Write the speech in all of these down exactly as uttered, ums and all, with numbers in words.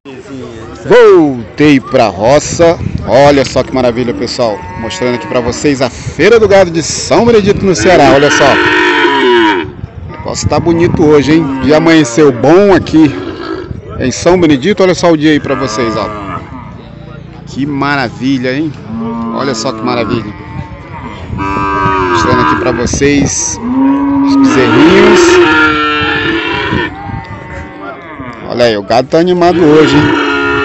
Voltei pra roça. Olha só que maravilha, pessoal. Mostrando aqui pra vocês a Feira do Gado de São Benedito no Ceará. Olha só. O negócio tá bonito hoje, hein? Dia amanheceu bom aqui em São Benedito. Olha só o dia aí pra vocês, ó. Que maravilha, hein? Olha só que maravilha. Mostrando aqui pra vocês os bezerrinhos. Olha aí, o gado tá animado hoje, hein?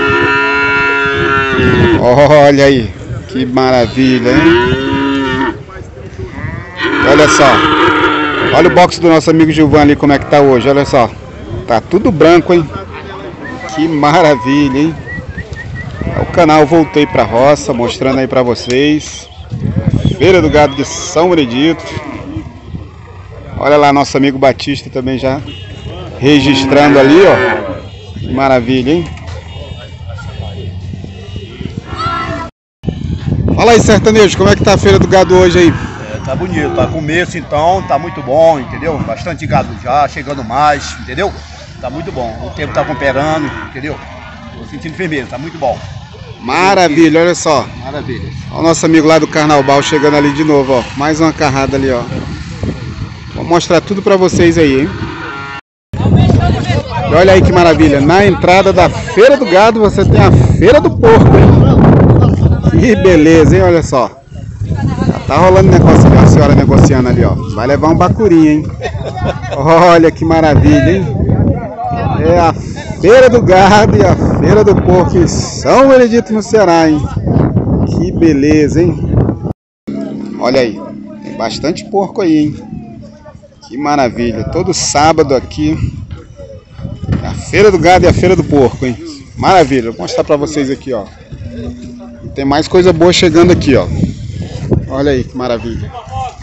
Olha aí, que maravilha, hein? Olha só. Olha o box do nosso amigo Gilvan ali, como é que tá hoje, olha só. Tá tudo branco, hein? Que maravilha, hein? É o canal Voltei Pra Roça, mostrando aí pra vocês Feira do Gado de São Benedito. Olha lá, nosso amigo Batista também já registrando ali, ó. Que maravilha, hein? Fala aí, sertanejo, como é que tá a Feira do Gado hoje aí? É, tá bonito, tá começo então, tá muito bom, entendeu? Bastante gado já, chegando mais, entendeu? Tá muito bom, o tempo tá cooperando, entendeu? Tô sentindo firmeza, tá muito bom. Maravilha, olha só. Maravilha. Olha o nosso amigo lá do Carnaval chegando ali de novo, ó. Mais uma carrada ali, ó. Vou mostrar tudo pra vocês aí, hein? E olha aí que maravilha, na entrada da Feira do Gado você tem a Feira do Porco, hein? Que beleza, hein? Olha só. Já tá rolando negócio ali, a senhora negociando ali, ó. Vai levar um bacurinho, hein? Olha que maravilha, hein? É a Feira do Gado e a Feira do Porco em São Benedito no Ceará, hein? Que beleza, hein? Olha aí, tem bastante porco aí, hein? Que maravilha. Todo sábado aqui é a Feira do Gado e a Feira do Porco, hein? Maravilha, vou mostrar pra vocês aqui, ó. Tem mais coisa boa chegando aqui, ó. Olha aí que maravilha.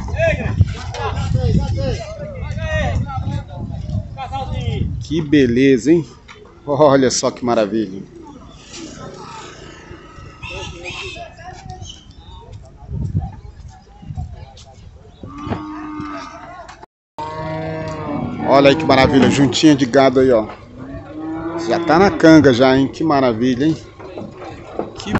Que beleza, hein? Olha só que maravilha. Olha aí que maravilha, juntinha de gado aí, ó. Já tá na canga já, hein? Que maravilha, hein?